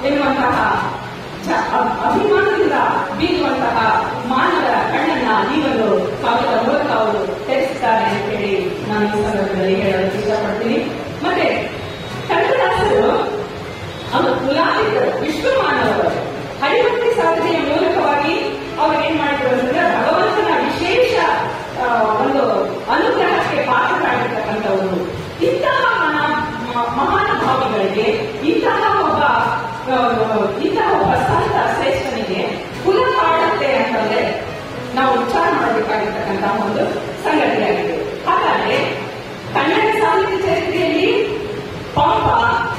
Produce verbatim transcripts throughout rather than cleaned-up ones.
ಎನ್ನುವಂತಹ ಅಭಿಮಾನದಿಂದ ಬೀರುವಂತಹ ಮಾನವರ ಕಣ್ಣನ್ನ ನೀವೊಂದು ಕಾವ್ಯದ ಮೂಲಕ ಅವರು ತೆರೆಸಿದ್ದಾರೆ ಅಂತ ಹೇಳಿ ನಾನು ಈ ಸಂದರ್ಭದಲ್ಲಿ ಹೇಳಲು ಇಷ್ಟಪಡ್ತೀನಿ. ಮತ್ತೆ ಕನಕದಾಸರು ಅವರು ಕುಲಾಲಿತರು, ವಿಶ್ವ ಮಾನವರು. ಹರಿಭಕ್ತಿ ಸಾಧನೆಯ ಮೂಲಕವಾಗಿ ಅವರು ಏನ್ ಮಾಡಿದ್ರು ಅಂತಂದ್ರೆ ಭಗವಂತನ ವಿಶೇಷ ಒಂದು ಅನುಗ್ರಹಕ್ಕೆ ಪಾತ್ರರಾಗಿರ್ತಕ್ಕಂಥವರು. ಇಂತಹ ಮಹಾನುಭಾವಿಗಳಿಗೆ ಇಂತಹ ಒಬ್ಬ ಇಂತಹ ಒಬ್ಬ ಸಂತ ಶ್ರೇಷ್ಠನಿಗೆ ಕುಲ ಕಾಡುತ್ತೆ ಅಂತಂದ್ರೆ ನಾವು ವಿಚಾರ ಮಾಡಬೇಕಾಗಿರ್ತಕ್ಕಂತಹ ಒಂದು ಸಂಗತಿಯಾಗಿದೆ. ಹಾಗಾದ್ರೆ ಕನ್ನಡ ಸಾಹಿತ್ಯ ಚರಿತ್ರೆಯಲ್ಲಿ ಪಂಪ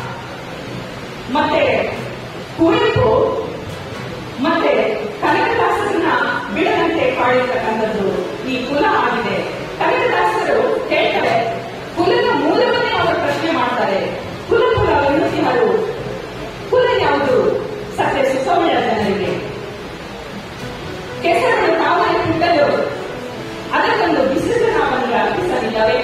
ಮತ್ತೆ ಕುವೆಂಪು ಮತ್ತೆ ಕನಕದಾಸರನ್ನ ಬಿಡದಂತೆ ಕಾಡಿರ್ತಕ್ಕಂಥದ್ದು ಈ ಕುಲ ಆಗಿದೆ. ಕನಕದಾಸರು ಹೇಳ್ತಾರೆ, ಕುಲದ ಮೂಲವನ್ನೇ ಅವರು ಪ್ರಶ್ನೆ ಮಾಡ್ತಾರೆ. ಕುಲ ಕುಲ ಎನ್ನುತ್ತಿಹರು, ಕುಲ ಯಾವುದು? ಸತ್ಯ ಸುಖವುಳ್ಳ ಜನರಿಗೆ ಕೆಸರನ್ನು ತಾವೇ ಹುಟ್ಟಲು ಅದಕ್ಕೊಂದು ವಿಸರ್ಜನಾವನ್ನು ಅರ್ಪಿಸಲಿಲ್ಲವೇ?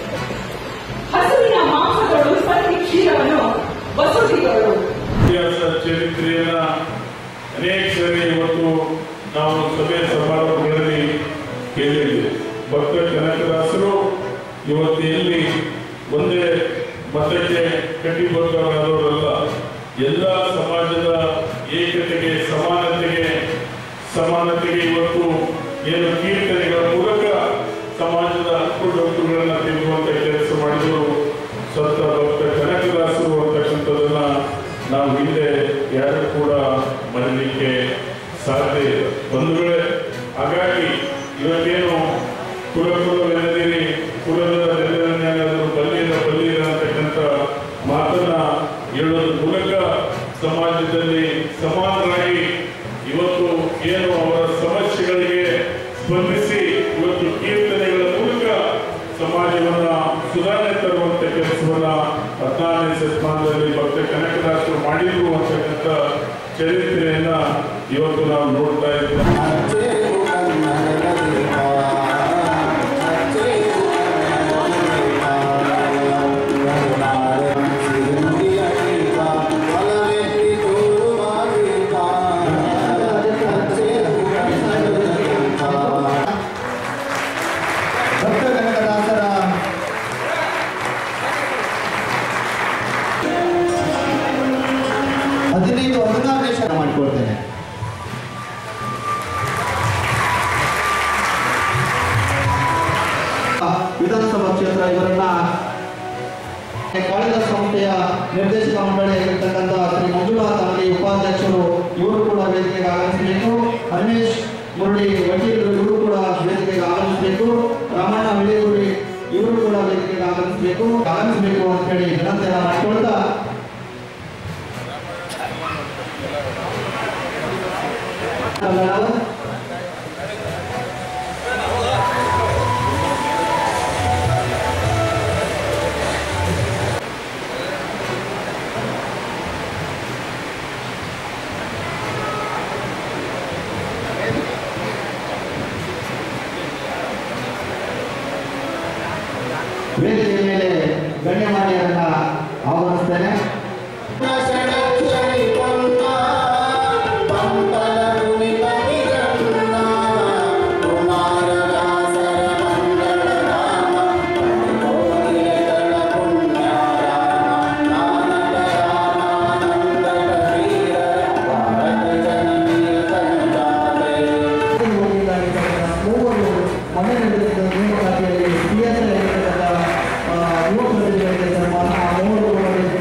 ಹಸುವಿನ ಮಾಂಸಗಳು ಉತ್ಪತ್ತಿ ಕ್ಷೀರವನ್ನು ವಸೂಲಿಗಳು. ಇತಿಹಾಸ ಚರಿತ್ರೆಯನ್ನ ಅನೇಕ ಸರಿ ಇವತ್ತು ನಾವು ಸಭೆ ಸಮಾರಂಭಗಳಲ್ಲಿ ಕೇಳಿದ್ದೇವೆ. ಭಕ್ತ ಕನಕದಾಸರು ಇವತ್ತು ಎಲ್ಲಿ ಒಂದೇ ಮತಕ್ಕೆ ಕಟ್ಟಿಬದ್ಧರಾದವರಲ್ಲ, ಎಲ್ಲ ಸಮಾಜದ ಏಕತೆಗೆ, ಸಮಾನತೆಗೆ ಸಮಾನತೆಗೆ ಇವತ್ತು ಏನು ಕೀರ್ತನೆಗಳ ಮೂಲಕ ಸಮಾಜದ ಹಕ್ಕುಗಳನ್ನು ತಿರುಗುವಂತ ಕೆಲಸ ಮಾಡಿದರು ಸಂತ ಭಕ್ತ ಕನಕದಾಸರು ಅಂತಕ್ಕಂಥದ್ದನ್ನ ನಾವು ಹಿಂದೆ ಯಾರು ಕೂಡ ಮರೀಲಿಕ್ಕೆ ಸಾಧ್ಯ ಇಲ್ಲ ಬಂಧುಗಳೇ. ಹಾಗಾಗಿ ಇವತ್ತೇನು ಕುಲ ಕುಲವೆನ್ನದಿರಿ, ಕುಲದ ನೆಲೆಯನ್ನಾದರೂ ಬಲ್ಲಿರ ಬಲ್ಲಿರ ಅಂತಕ್ಕಂಥ ಮಾತನ್ನ ಹೇಳೋದ್ರ ಮೂಲಕ ಸಮಾಜದಲ್ಲಿ ಸಮಾನರಾಗಿ ಇವತ್ತು ಏನು ಅವರ ಸಮಸ್ಯೆಗಳಿಗೆ ಸ್ಪಂದಿಸಿ ಇವತ್ತು ಕೀರ್ತನೆಗಳ ಮೂಲಕ ಸಮಾಜವನ್ನ ಸುಧಾರಣೆ ತರುವಂತ ಕೆಲಸವನ್ನ ಹದಿನಾರನೇ ಶತಮಾನದಲ್ಲಿ ಭಕ್ತ ಕನಕದಾಸರು ಮಾಡಿದ್ರು ಅಂತಕ್ಕಂಥ ಚರಿತ್ರೆಯನ್ನ ಇವತ್ತು ನಾವು ನೋಡ್ತಾ ಇದ್ದೇವೆ. ಹದಿನೈದು ಹದಿನಾರನೇ ಶತ ಮಾಡಿಕೊಳ್ತೇನೆ. ವಿಧಾನಸಭಾ ಕ್ಷೇತ್ರ ಇವರನ್ನ ಕಾಳಿದಾಸ ಸಂಸ್ಥೆಯ ನಿರ್ದೇಶಕ ಮಂಡಳಿಯಾಗಿರ್ತಕ್ಕಂಥ ಶ್ರೀ ಮಂಜುನಾಥ್ ಅವರಿಗೆ ಉಪಾಧ್ಯಕ್ಷರು, ಇವರು ಕೂಡ ವೇದಿಕೆಗೆ ಆಗಮಿಸಬೇಕು. ರಮೇಶ್ ಮುರಳಿ ವಕೀಲರು, ಇವರು ಕೂಡ ವೇದಿಕೆಗೆ ಆಗಮಿಸಬೇಕು. ರಾಮಣ್ಣ ಹಳ್ಳಿಗುಡಿ, ಇವರು ಕೂಡ ವೇದಿಕೆಗೆ ಆಗಮಿಸಬೇಕು ಆಗಮಿಸಬೇಕು ಅಂತ ಹೇಳಿ ವಿನಂತಿಯನ್ನು ಮಾಡಿಕೊಳ್ತಾ ವೇದಿಕೆ ಮೇಲೆ ಗಣ್ಯಮಾನ್ಯರನ್ನ ಆಹ್ವಾನಿಸ್ತೇನೆ. ನೇಮಕಾತಿಯಲ್ಲಿ ಯುವ ಪ್ರತಿನಿಧಿಗಳಿಗೆ ಸನ್ಮಾನ, ಮೂವರು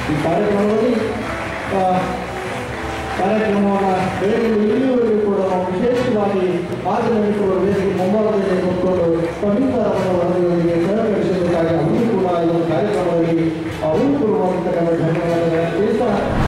ಈ ಕಾರ್ಯಕ್ರಮದಲ್ಲಿ ಕಾರ್ಯಕ್ರಮವನ್ನು ಬೆಳಗ್ಗೆ ಇಲ್ಲಿಯವರೆಗೂ ಕೂಡ ನಾವು ವಿಶೇಷವಾಗಿ ಮಾರ್ಗದರ್ಶಕರು ವೇದಿಕೆ ಮುಂಭಾಗದಲ್ಲಿ ಕೂತ್ಕೊಂಡು